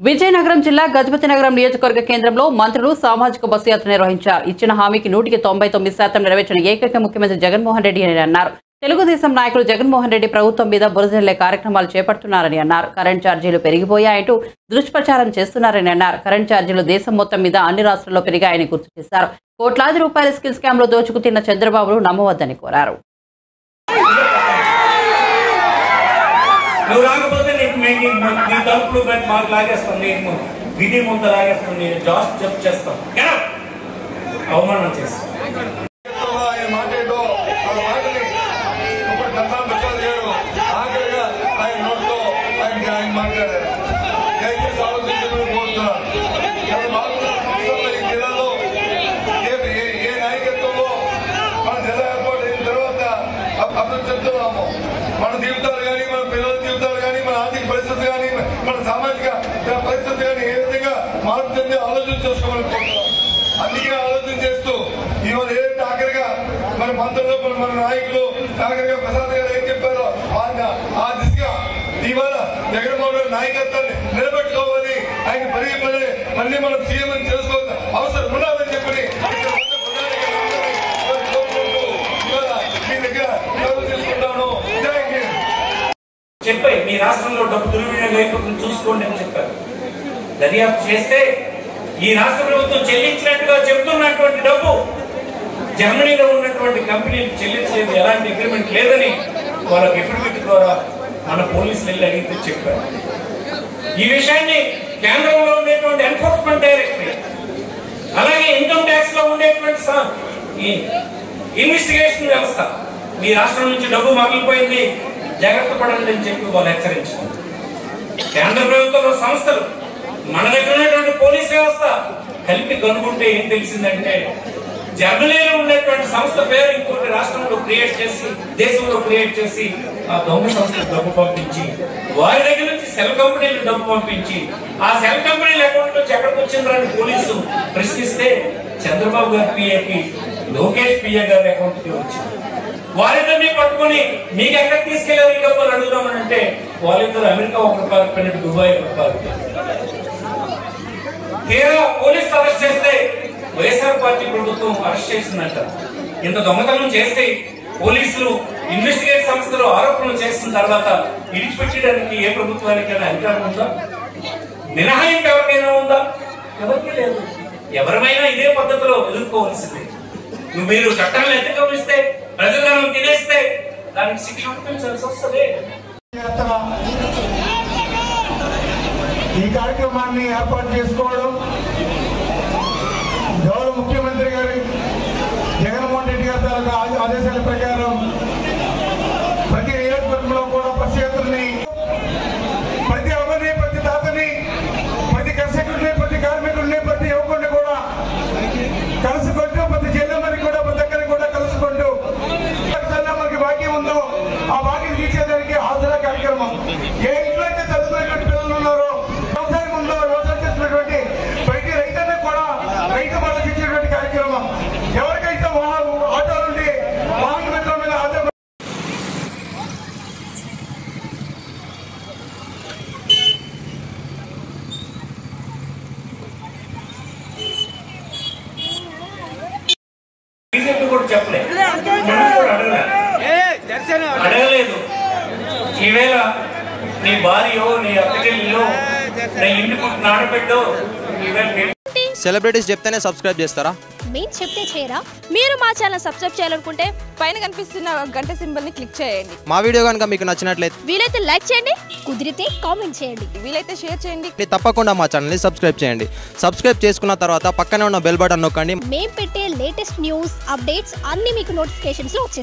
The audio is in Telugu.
విజయనగరం జిల్లా గజపతినగరం నియోజకవర్గ కేంద్రంలో మంత్రులు సామాజిక బస్సు యాత్ర నిర్వహించారు. ఇచ్చిన హామీకి 99% నెరవేర్చిన ఏకైక ముఖ్యమంత్రి జగన్మోహన్ రెడ్డి అని అన్నారు. తెలుగుదేశం నాయకులు జగన్మోహన్ రెడ్డి ప్రభుత్వం మీద బురదజల్లే కార్యక్రమాలు చేపడుతున్నారని అన్నారు. కరెంట్ ఛార్జీలు పెరిగిపోయాయంటూ దుష్ప్రచారం చేస్తున్నారని అన్నారు. కరెంట్ ఛార్జీలు దేశం మొత్తం మీద అన్ని రాష్ట్రాల్లో పెరిగాయని గుర్తు చేశారు. కోట్లాది రూపాయల స్కిల్ స్కామ్ లో దోచుకు తిన్న చంద్రబాబును నమ్మవద్దని కోరారు. మన జీవితాలు కానీ మన పిల్లల జీవితాలు కానీ మన ఆర్థిక పరిస్థితి కానీ మన సామాజిక పరిస్థితి కానీ ఏ విధంగా మారుతుంది ఆలోచన చేసుకోమని కోరుతున్నాం. అందుకే ఆలోచన చేస్తూ ఇవాళ ఏదైతే ఆఖరిగా మన మంత్రులు మన నాయకులు ఆఖరిగా ప్రసాద్ గారు ఏం చెప్పారో ఆ దిశగా ఇవాళ జగన్మోహన్ రెడ్డి నాయకత్వాన్ని నిలబెట్టుకోవాలి. ఆయన మళ్ళీ మనం సీఎం అని తెలుసుకోవాల్సిన అవసరం ఉన్నదని చెప్పని చెప్పాయి. మీ రాష్ట్రంలో డబ్బు దుర్వినియోగం అయిపోతుంది చూసుకోండి అని చెప్పారు. దర్యాప్తు చేస్తే ఈ రాష్ట్ర ప్రభుత్వం చెల్లించినట్టుగా చెబుతున్నటువంటి డబ్బు జర్మనీలో ఉన్నటువంటి కంపెనీలకు చెల్లించలేదు, ఎలాంటి అగ్రిమెంట్ లేదని వాళ్ళకి ఎఫిడవిట్ ద్వారా మన పోలీసులు వెళ్ళి అడిగితే చెప్పారు. ఈ విషయాన్ని కేంద్రంలో ఉండేటువంటి ఎన్ఫోర్స్మెంట్ డైరెక్టరేట్ అలాగే ఇన్కమ్ ట్యాక్స్ లో ఉండేటువంటి ఇన్వెస్టిగేషన్ వ్యవస్థ మీ రాష్ట్రం నుంచి డబ్బు మరలిపోయింది, జాగ్రత్త పడండి అని చెప్పి వాళ్ళు హెచ్చరించారు. కేంద్ర ప్రభుత్వంలో సంస్థలు మన దగ్గర ఉన్నటువంటి పోలీస్ వ్యవస్థ కలిపి కనుక్కుంటే ఏం తెలిసిందంటే జర్మనీలో ఉండేటువంటి సంస్థ పేరు ఇంకోటి రాష్ట్రంలో క్రియేట్ చేసి దేశంలో క్రియేట్ చేసి ఆ దొంగ సంస్థలు డబ్బు పంపించి వారి దగ్గర నుంచి సెల్ కంపెనీలు డబ్బు పంపించి ఆ సెల్ కంపెనీల అకౌంట్ నుంచి ఎక్కడికి వచ్చిందని పోలీసు ప్రశ్నిస్తే చంద్రబాబు గారి పిఏకి లోకేష్ పిఏ గారి అకౌంట్ కి వచ్చింది. వాళ్ళిద్దరినీ పట్టుకుని మీకు ఎక్కడ తీసుకెళ్లారు ఈ డబ్బులు అడుగుదామని అంటే వాళ్ళిద్దరు అమెరికా ఒకటి పారిపోయినట్టు దుబాయ్ ఒకటి పారిపోయారు. తీరా పోలీసులు అరెస్ట్ చేస్తే వైఎస్ఆర్ పార్టీ ప్రభుత్వం అరెస్ట్ చేసిందంట. ఇంత దొంగతనం చేస్తే పోలీసులు ఇన్వెస్టిగేట్ సంస్థలు ఆరోపణలు చేసిన తర్వాత ఇడిచిపెట్టడానికి ఏ ప్రభుత్వానికైనా అధికారం ఉందా? మినహాయింపు ఎవరికైనా ఉందా? ఎవరికి లేదు. ఎవరిమైనా ఇదే పద్ధతిలో ఎదుర్కోవాల్సిందే. మీరు చట్టాలను ఎత్తుకమిస్తే ప్రజలను తినేస్తే దానికి శిక్ష అనిపించాల్సి వస్తుంది. ఈ కార్యక్రమాన్ని ఏర్పాటు చేసుకోవడం గౌరవ ముఖ్యమంత్రి గారి జగన్మోహన్ రెడ్డి గారి తాలూకా ఆదేశాల ప్రకారం ప్రతి నియోజకవర్గంలో కూడా బస్సు యాత్రని ప్రతి అవ్వని ప్రతి తాతని ప్రతి కర్షకుడిని ప్రతి కార్మికుడిని ప్రతి యువకుడిని కూడా కలుసుకుంటూ ప్రతి జిల్లామని కూడా ప్రతి ఒక్కరిని కూడా కలుసుకుంటూ మనకి భాగ్యం ఉందో ఆ భాగ్యం తీర్చేదానికి ఆసరా కార్యక్రమం. ఏ ఇంట్లో అయితే చదువుకునేటువంటి పిల్లలు ఉన్నారో వ్యవసాయం ఉందో వ్యవసాయం చేసినటువంటి ప్రతి రైతుని కూడా రైతు భరోసా ఇచ్చేటువంటి కార్యక్రమం. ఎవరికైతే ఆటోలు ఉండి వాహన మిత్రుల మీద ఆధార బీజేపీ కూడా చెప్పలేదు, అడగలేదు. ఈవేళ నీ భార్యో నీ అక్కచెల్లిలో నీ ఇంటి పుట్టిన ఆడబిడ్డో సెలబ్రిటీస్ చెప్తేనే సబ్స్క్రైబ్ చేస్తారా? మేము చెప్తే చేయరా? మీరు మా ఛానల్ సబ్స్క్రైబ్ చేయాలనుకుంటే పైన కనిపిస్తున్న గంట సింబల్ ని క్లిక్ చేయండి. మా వీడియో కనుక మీకు నచ్చినట్లయితే వీలైతే లైక్ చేయండి, కుదిరితే కామెంట్ చేయండి, వీలైతే షేర్ చేయండి. తప్పకుండా మా ఛానల్ని సబ్స్క్రైబ్ చేయండి. సబ్స్క్రైబ్ చేసుకున్న తర్వాత పక్కనే ఉన్న బెల్ బటన్ నొక్కండి. మేము పెట్టే లేటెస్ట్ న్యూస్ అప్డేట్స్ అన్ని మీకు నోటిఫికేషన్స్ లో వచ్చేస్తాయి.